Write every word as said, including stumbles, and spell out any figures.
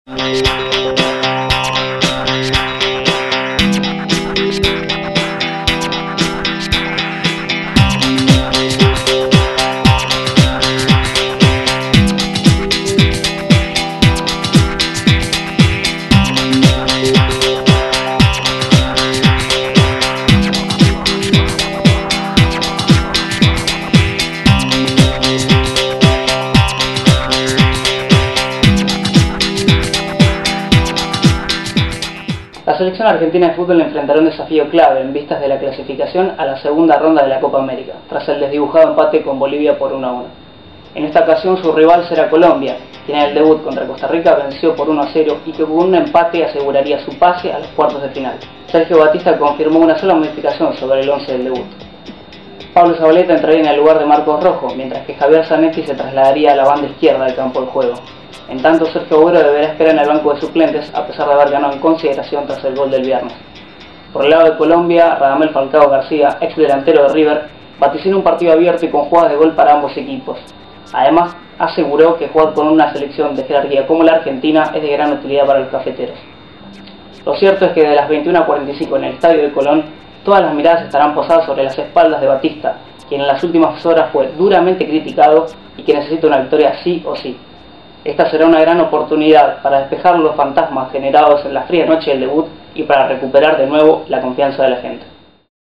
La selección argentina de fútbol enfrentará un desafío clave en vistas de la clasificación a la segunda ronda de la Copa América, tras el desdibujado empate con Bolivia por uno a uno. En esta ocasión su rival será Colombia, quien en el debut contra Costa Rica venció por uno a cero y que con un empate aseguraría su pase a los cuartos de final. Sergio Batista confirmó una sola modificación sobre el once del debut. Pablo Zabaleta entraría en el lugar de Marcos Rojo, mientras que Javier Zanetti se trasladaría a la banda izquierda del campo de juego. En tanto, Sergio Agüero deberá esperar en el banco de suplentes a pesar de haber ganado en consideración tras el gol del viernes. Por el lado de Colombia, Radamel Falcao García, ex delantero de River, vaticinó un partido abierto y con jugadas de gol para ambos equipos. Además, aseguró que jugar con una selección de jerarquía como la Argentina es de gran utilidad para los cafeteros. Lo cierto es que de las veintiuna a cuarenta y cinco en el estadio de Colón, todas las miradas estarán posadas sobre las espaldas de Batista, quien en las últimas horas fue duramente criticado y que necesita una victoria sí o sí. Esta será una gran oportunidad para despejar los fantasmas generados en la fría noche del debut y para recuperar de nuevo la confianza de la gente.